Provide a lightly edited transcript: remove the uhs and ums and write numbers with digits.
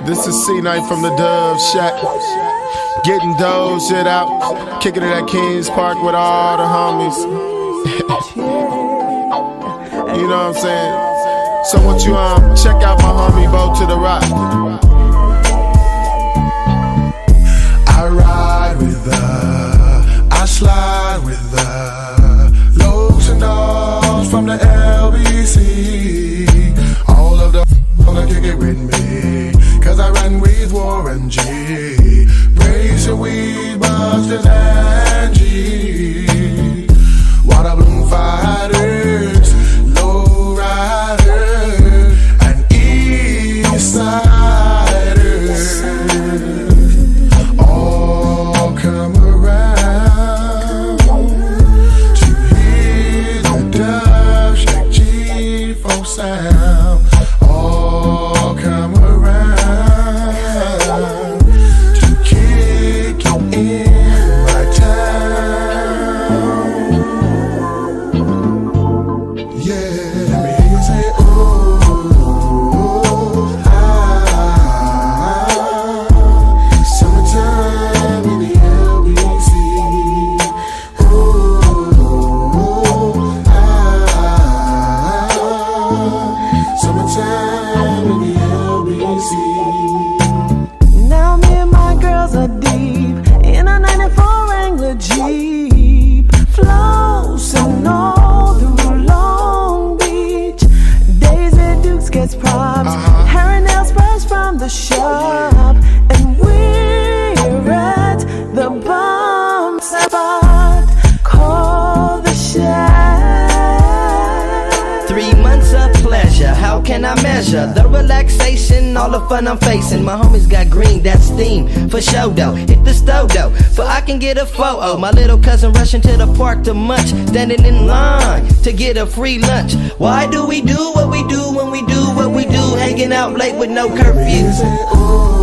This is C10 from the Dove Shack. Getting dough, shit out. Kicking it at Kings Park with all the homies. You know what I'm saying? So what you check out my homie Bo to the Rock. I ride with her, I slide with her. Lows and dogs from the LBC. All of the wanna kick it with me, cause I run with Warren G. Brace your weed busters and G. Water balloon fighters, low riders, and east siders. All come around to hear the Dove Shack G4 sound. All come around to kick you in my town. Yeah, let me hear you say, oh, summertime in the LBC. Summertime in the LBC. Now me and my girls are deep in a 94 Wrangler Jeep, flossing all through Long Beach. Daisy Dukes gets props, hair and nails fresh from the shop, and we're at the bomb spot called the Shack. 3 months of pleasure, how can I measure the relaxation, all the fun I'm facing? My homies got green, that's steam, for show though. Hit the stove though, so I can get a photo. My little cousin rushing to the park to munch, standing in line to get a free lunch. Why do we do what we do when we do what we do? Hanging out late with no curfew.